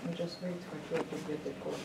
And just wait for her to get the code.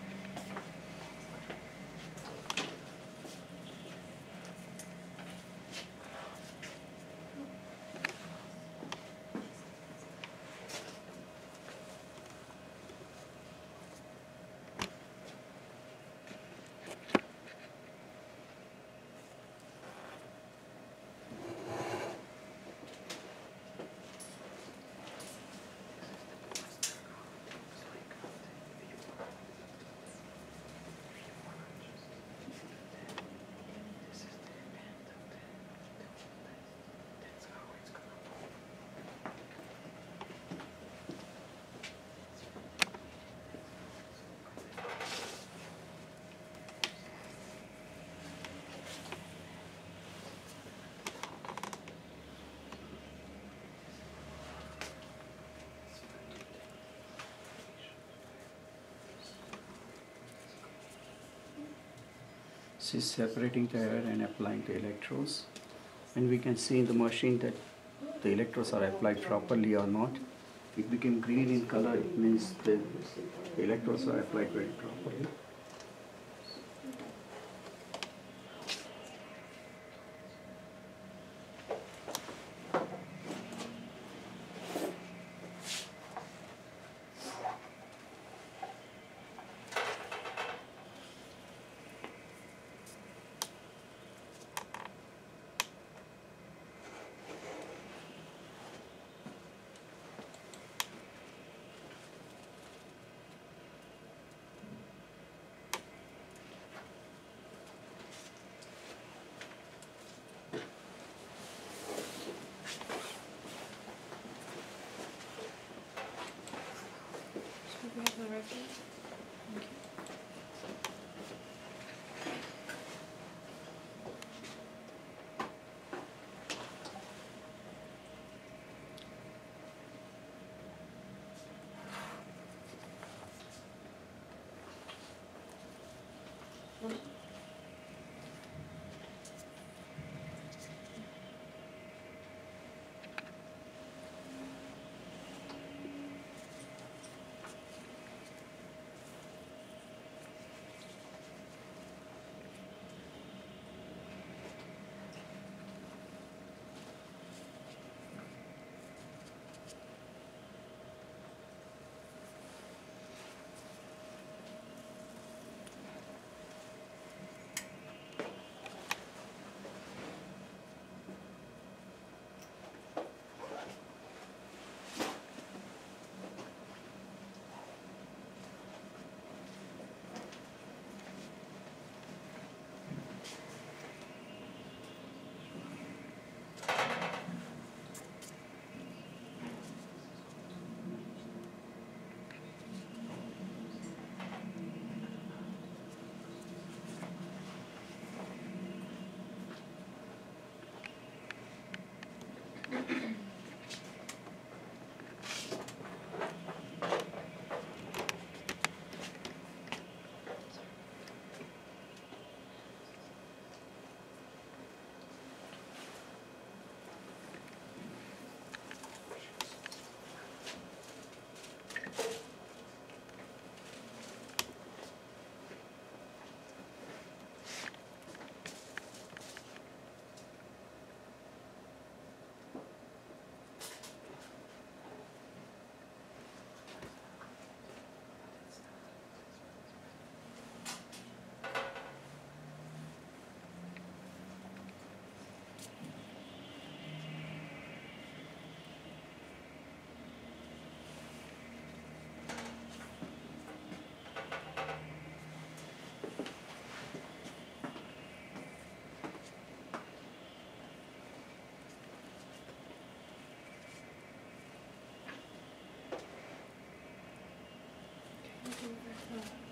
She's separating the hair and applying the electrodes, and we can see in the machine that the electrodes are applied properly or not. It became green in color, it means the electrodes are applied very properly. We have the record. Thank you. Okay,